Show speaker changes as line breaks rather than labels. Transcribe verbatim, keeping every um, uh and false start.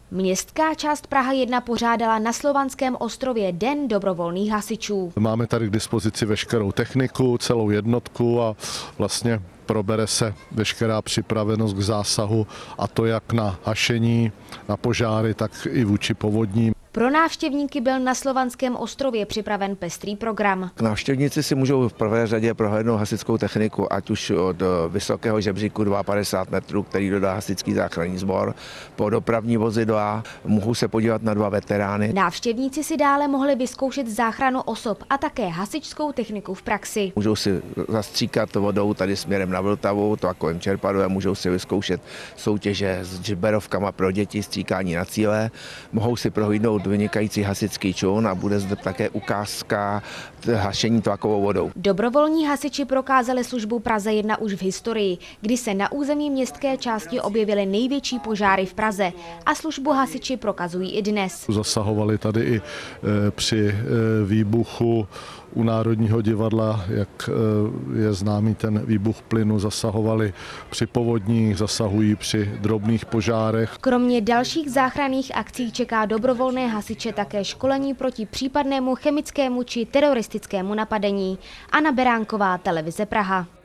Městská část Praha jedna pořádala na Slovanském ostrově Den dobrovolných hasičů.
Máme tady k dispozici veškerou techniku, celou jednotku a vlastně probere se veškerá připravenost k zásahu, a to jak na hašení, na požáry, tak i vůči povodním.
Pro návštěvníky byl na Slovanském ostrově připraven pestrý program.
Návštěvníci si můžou v prvé řadě prohlédnout hasičskou techniku, ať už od vysokého žebříku padesát dva metrů, který dodá hasičský záchranný sbor, po dopravní vozidla, mohou se podívat na dva veterány.
Návštěvníci si dále mohli vyzkoušet záchranu osob a také hasičskou techniku v praxi.
Můžou si zastříkat vodou tady směrem na Vltavu, to jako Čerpadové, můžou si vyzkoušet soutěže s džberovkama pro děti, stříkání na cíle, mohou si prohlídnout vynikající hasičský člun a bude zde také ukázka hašení tlakovou vodou.
Dobrovolní hasiči prokázali službu Praze jedna už v historii, kdy se na území městské části objevily největší požáry v Praze a službu hasiči prokazují i dnes.
Zasahovali tady i při výbuchu u Národního divadla, jak je známý ten výbuch plynu, zasahovali při povodních, zasahují při drobných požárech.
Kromě dalších záchranných akcí čeká dobrovolné hasiče také školení proti případnému chemickému či teroristickému napadení. Anna Beránková, Televize Praha.